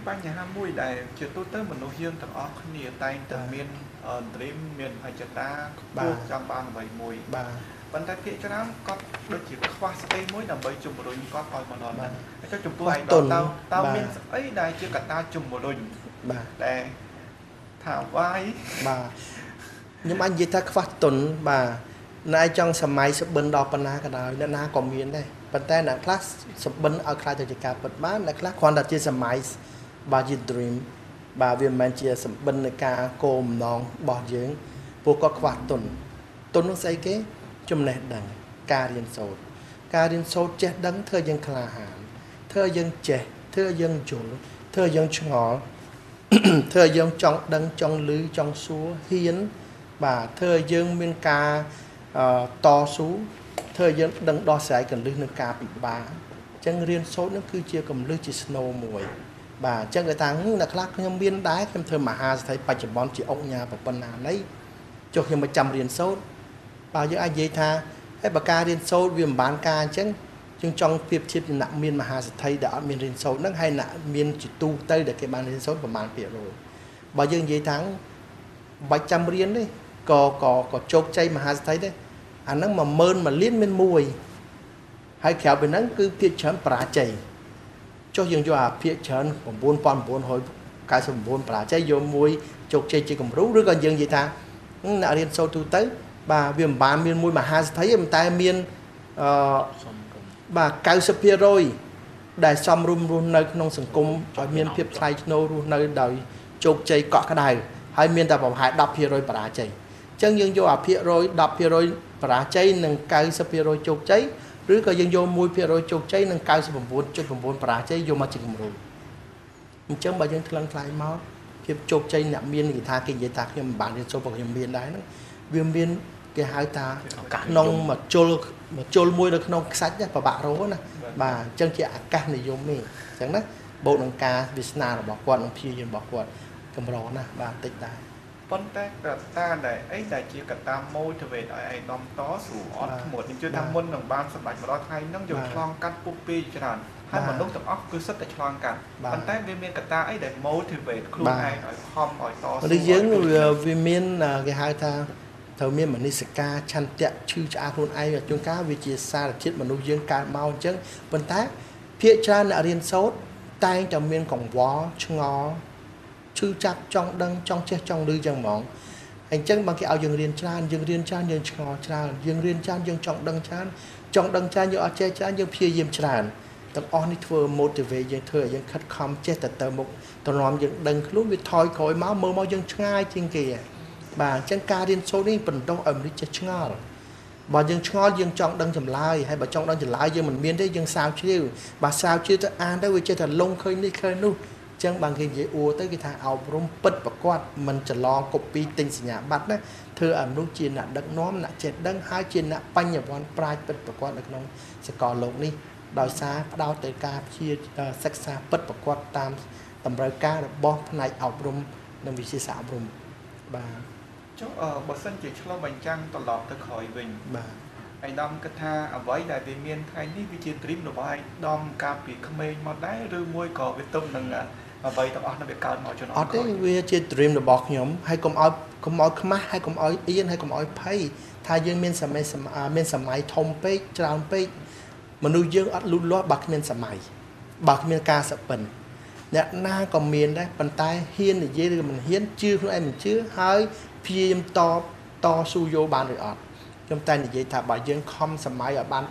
បញ្ហាមួយដែលជាទូទៅមនុស្សយើងទាំងអស់គ្នាតែងតែមាន dream មានអច្ចតាពួកចង់បានអ្វីមួយប៉ុន្តែភាគច្រើនគាត់ដូចជាខ្វះស្អីមួយដើម្បីជំរុញគាត់ឲ្យមកដល់ហ្នឹងហើយចុះចំពោះឯងតើមានស្អីដែលជាកត្តាជំរុញដែលថាវាយខ្ញុំអាចនិយាយថាខ្វះទុនណែចង់សម័យសបិនដល់ប៉ុណ្ណាក៏ដោយអ្នកណាក៏មានដែរប៉ុន្តែអ្នកខ្លះសបិនឲ្យខ្លាចទៅជាការពិតបានអ្នកខ្លះគ្រាន់តែជាសម័យជា dream វាមិនមែនជាសបិននៃការគោលបំណងរបស់យើងពួកគាត់ខ្វះទុននោះស្អីគេចំណេះដឹងការរៀនសូត្រចេះដឹងធ្វើយើងក្លាហានធ្វើយើងចេះធ្វើយើងយល់ធ្វើយើងឆ្ងល់ធ្វើយើងចង់ដឹងចង់ឮចង់សួរហ៊ានធ្វើយើងមានការតស៊ូធ្វើយើងដឹងដោះស្រាយកលឹះនឹងការពិបាកអញ្ចឹងរៀនសូត្រនឹងគឺជាកលឹះជាស្នូលមួយអញ្ចឹងគេថាអ្នកខ្លះខ្ញុំមានដែរខ្ញុំធ្វើមហាសទ្ធិបច្ចុប្បន្នជាអង្គញាប្រពន្ធណានៃចុះខ្ញុំមកចាំរៀនសូត្រយើងអាចនិយាយថាហើយបើការរៀនសូត្រវាមិនបានការអញ្ចឹងយើងចង់ប្រៀបធៀបអ្នកមានមហាសទ្ធិដែលអត់មានរៀនសូត្រហ្នឹងហើយអ្នកមានជាទូទៅដែលគេបានរៀនសូត្រប្រហែល%បើយើងនិយាយថាបាច់ចាំរៀនទេក៏ជោគជ័យមហាសទ្ធិទេអាហ្នឹង10000លានមានមួយហើយក្រៅពីហ្នឹងគឺភាគច្រើនបរាជ័យចុះយើងយកអាភាគច្រើន9999បរាជ័យយកមួយជោគជ័យជាគំរូឬក៏យើងនិយាយថាអ្នករៀនសូត្រទូទៅវាមិនបានមានមួយមហាសទ្ធិទេតែមាន90%ដែលសំរុំរស់នៅក្នុងសង្គមឲ្យមានភាពថ្លៃថ្នូររស់នៅដោយជោគជ័យកក់ក្ដៅហើយមានតែប្រហែល10%បរាជ័យអញ្ចឹងយើងយកអាភាគរយ10%បរាជ័យនិង90%ជោគជ័យឬក៏យើងយក1%ជោគជ័យនិង99.9%បរាជ័យយកមកជាគំរូអញ្ចឹងបើយើងថ្លឹងថ្លែងមកភាពជោគជ័យអ្នកមានគេនិយាយថាខ្ញុំមិនបានរៀនសូត្រប៉ុន្តែខ្ញុំមានដែរហ្នឹងវាមានគេហៅថាក្នុងមកជុលមួយនៅក្នុងខ្សាច់ប្របាក់រោណាអញ្ចឹងជាអាកាសនិយមទេអញ្ចឹងណាបូកនឹងការវាសនារបស់គាត់និងព្យាយាមរបស់គាត់កម្រណាតិចដែរប៉ុន្តែកត្តាដែលជាកត្តា motivate ឲ្យឯកឧត្តមតស៊ូអត់ធ្មត់ខ្ញុំជឿថាមុននឹងបានសម្រេចមកដល់ថ្ងៃហ្នឹងយើងឆ្លងកាត់ពុះពីច្រើនហើយមនុស្សទាំងអស់គឺសិតតែឆ្លងកាត់ប៉ុន្តែវាមានកត្តាអីដែល motivate ខ្លួនឯងឲ្យខំឲ្យតស៊ូឬយើងវាមានគេហៅថាត្រូវមានមនសិការឆន្ទៈឈឺឆ្អាលខ្លួនឯងជួនកាលវាជាសារធាតុមនុស្សយើងកើតមកអញ្ចឹងប៉ុន្តែភាគច្រើនអ្នករៀនសូត្រតែងតែមានកង្វល់ឆ្ងល់ឈឺចាប់ចង់ដឹងចង់ចេះចង់ឮចឹងហ្មងអញ្ចឹងបើគេឲ្យយើងរៀនច្រើនយើងរៀនច្រើនយើងឆ្ងល់ច្រើនយើងរៀនច្រើនយើងចង់ដឹងច្រើនយើងអត់ចេះច្រើនយើងព្យាយាមច្រើនទាំងអស់នេះធ្វើ motivate យើងធ្វើឲ្យយើងខិតខំចេះទៅមុខទៅនាំយើងដឹងខ្លួនវាថយក្រោយមកមើលមកយើងឆ្ងាយជាងគេអញ្ចឹងការរៀនសូត្រនេះបណ្ដុះឲ្យមនុស្សចេះឆ្ងល់បើយើងឆ្ងល់យើងចង់ដឹងចម្លើយហើយបើចង់ដឹងចម្លើយយើងមិនមានទេយើងសាវជ្រាវបើសាវជ្រាវទៅអានទៅវាចេះតែលងឃើញនេះឃើញនោះអញ្ចឹងបើគេនិយាយអួរទៅគេថាអប់រំពិតប្រកបមិនច្រឡងកូពីទិញសញ្ញាបត្រណាធ្វើឲ្យមនុស្សជាអ្នកដឹកនាំអ្នកចេះដឹងហើយជាអ្នកបញ្ញវន្តប្រាជ្ញពិតប្រកបនៅក្នុងសកលលោកនេះដោយសារផ្ដោតទៅការសិក្សាពិតប្រកបតាមតម្រូវការរបស់ផ្នែកអប់រំនិងវិទ្យាសាស្ត្រអប់រំចុះបើសិនជាឆ្លុះបញ្ចាំងត្រឡប់ទៅក្រោយវិញឯកឧត្តមគិតថាអ្វីដែលវាមានថ្ងៃនេះវាជា dream របស់ឯកឧត្តមកាលពីក្មេងមកដែរឬមួយក៏វាទំនឹងអ្វីទាំងអស់នោះវាកើតមកចំណុចអត់ទេវាជា dream របស់ខ្ញុំហើយកុំឲ្យខ្មាស់ហើយកុំឲ្យអៀនហើយកុំឲ្យភ័យថាយើងមានសម័យធំពេកច្រើនពេកមនុស្សយើងអត់លូតលាស់បើគ្មានសម័យបើគ្មានការសពិនអ្នកណាក៏មានដែរប៉ុន្តែហ៊ាននិយាយឬមិនហ៊ានជឿខ្លួនឯងមិនជឿហើយព្យាយាមតស៊ូយកបានឬអត់ខ្ញុំតែនិយាយថាបើយើងខំសម័យឲ្យបាន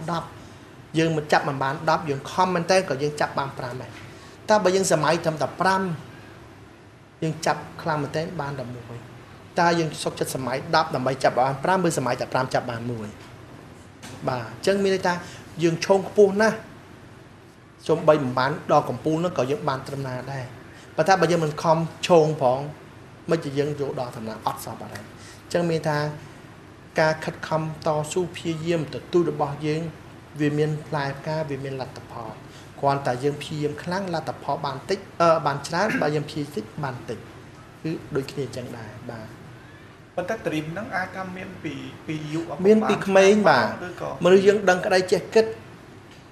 10យើងមិនចាប់មិនបាន10យើងខំមែនតើក៏យើងចាប់បាន5ដែរតែបើយើងសម័យត្រឹមតែ5យើងចាប់ខ្លាំងមែនតើបានតែ1តើយើងសុខចិត្តសម័យ10ដើម្បីចាប់បាន5ឬសម័យតែ5ចាប់បាន1អញ្ចឹងមានន័យថាយើងឈោងខ្ពស់ណាស់សូម្បីមិនបានដល់កម្ពូលនោះក៏យើងបានត្រឹមណាដែរប៉ុន្តែបើយើងមិនខំឈោងផងមិនជាយើងយកដល់ឋានៈអត់សោះបាទអញ្ចឹងមានថាការខិតខំតស៊ូព្យាយាមទទួលរបស់យើងវាមានផ្លែផ្កាវាមានលទ្ធផលគ្រាន់តែយើងព្យាយាមខ្លាំងលទ្ធផលបានតិចបានច្រើនបើយើងព្យាយាមតិចបានតិចគឺដូចគ្នាអញ្ចឹងដែរបាទប៉ុន្តែ dream ហ្នឹងអាចថាមានពីយុវមានពីក្មេងបាទមនុស្សយើងដឹងក្តីចេះគិត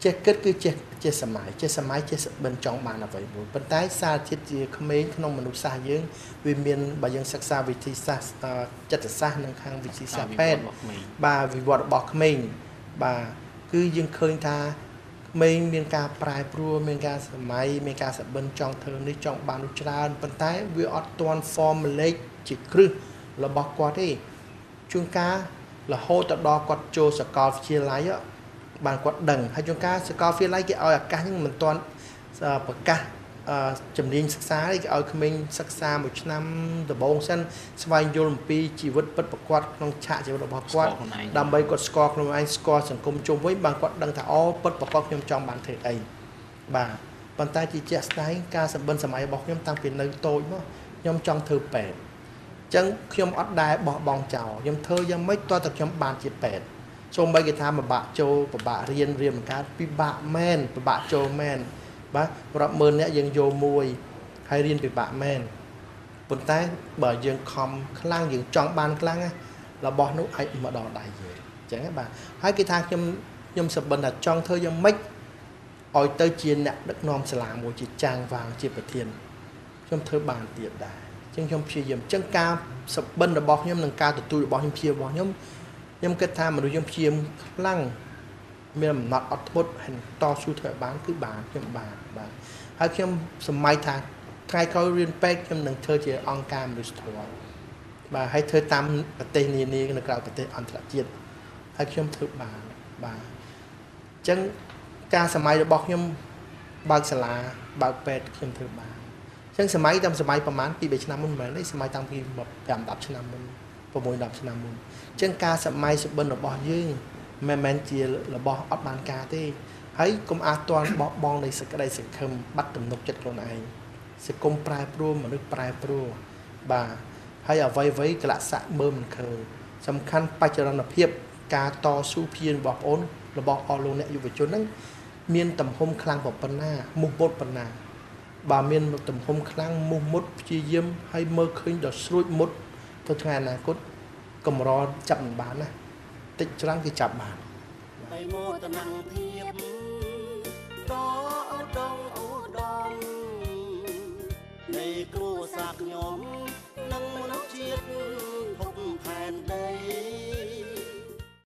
ចេះគិតគឺចេះសម័យចេះសម័យចេះបិណ្ឌចង់បានអ្វីមួយប៉ុន្តែសារជាតិជាក្មេងក្នុងមនុស្សសាស្ត្រយើងវាមានបើយើងសិក្សាវិធីសាស្ត្រចិត្តសាស្ត្រនិងខាងវិធីសាស្ត្រពេទ្យបាទវិវត្តរបស់ក្មេងបាទគឺយើងឃើញថាក្មេងមានការប្រែប្រួលមានការសម័យមានការសបិនចង់ធ្វើនេះចង់បាននោះច្រើនប៉ុន្តែវាអត់ទាន់ formulate ជាគ្រឹះរបស់គាត់ទេជួនកាលរហូតទៅដល់គាត់ចូលសាកលវិទ្យាល័យបានគាត់ដឹងហើយជួនកាលសាកលវិទ្យាល័យគេឲ្យឱកាសហ្នឹងមិនទាន់ប្រកាសជំនាញសិក្សាគេឲ្យក្មេងសិក្សាមួយឆ្នាំដំបូងសិនស្វែងយល់អំពីជីវិតពិតប្រាកដក្នុងឆាកជីវិតរបស់គាត់ដើម្បីគាត់ស្គាល់ខ្លួនឯងស្គាល់សង្គមជុំវិញបានគាត់ដឹងថាអូពិតប្រាកដខ្ញុំចង់បានធ្វើអីបាទប៉ុន្តែជាជាក់ស្ដែងការសម្បិនសម័យរបស់ខ្ញុំតាំងពីនៅតូចមកខ្ញុំចង់ធ្វើពេទ្យអញ្ចឹងខ្ញុំអត់ដែរបោះបង់ចោលខ្ញុំធ្វើយ៉ាងម៉េចតើតែខ្ញុំបានជាពេទ្យសូម្បីគេថាពិបាកចូលពិបាករៀនមិនកើតពិបាកមែនពិបាកចូលមែនបាទរាប់ម៉ឺនអ្នកយើងយកមួយហើយរៀនពិបាកមែនប៉ុន្តែបើយើងខំខ្លាំងយើងចង់បានខ្លាំងរបស់នោះអាចមកដល់ដៃយើងអញ្ចឹងបាទហើយគេថាខ្ញុំសប្បន្នថាចង់ធ្វើយ៉ាងម៉េចឲ្យទៅជាអ្នកដឹកនាំសាលាមួយជាចាងវាងជាប្រធានខ្ញុំធ្វើបានទៀតដែរអញ្ចឹងខ្ញុំព្យាយាមអញ្ចឹងការសប្បន្នរបស់ខ្ញុំនិងការទទួលរបស់ខ្ញុំព្យាយាមរបស់ខ្ញុំគិតថាមនុស្សយើងព្យាយាមខ្លាំងមានអំណត់អត់ធ្មត់ហើយតស៊ូធ្វើឲ្យបានគឺបានខ្ញុំបានបាទហើយខ្ញុំសម័យថាថ្ងៃក្រោយរៀនពេទ្យខ្ញុំនឹងធ្វើជាអង្គការមនុស្សធម៌បាទហើយធ្វើតាមប្រទេសនានានៅក្រៅប្រទេសអន្តរជាតិហើយខ្ញុំធ្វើបានបាទអញ្ចឹងការសម័យរបស់ខ្ញុំបើកសាលាបើកពេទ្យខ្ញុំធ្វើបានអញ្ចឹងសម័យតាមសម័យប្រហែល2 3ឆ្នាំមុនមិនមែនទេសម័យតាំងពី5 10ឆ្នាំមុន6 10ឆ្នាំមុនអញ្ចឹងការសម័យសុបិនរបស់យើងមិនមែនជារបស់អត់បានការទេហើយកុំអាចទាន់បោះបង់នៃសេចក្តីសង្ឃឹមបាត់ទំនុកចិត្តខ្លួនឯងសង្គមប្រែប្រួលមនុស្សប្រែប្រួលបាទហើយអ្វីកលៈស័កមើលមិនឃើញសំខាន់បច្ចុប្បន្នភាពការតស៊ូព្យាយាមរបស់បងប្អូនរបស់អស់លោកអ្នកយុវជនហ្នឹងមានទំហំខ្លាំងប៉ុណ្ណាមុខមុតប៉ុណ្ណាបើមានទំហំខ្លាំងមុខមុតព្យាយាមហើយមើលឃើញដល់ស្រួចមុតទៅថ្ងៃអនាគតកម្រចាប់មិនបានណាតិចច្រើនគេចាប់បានបីមោទនភាពក៏ឧត្តម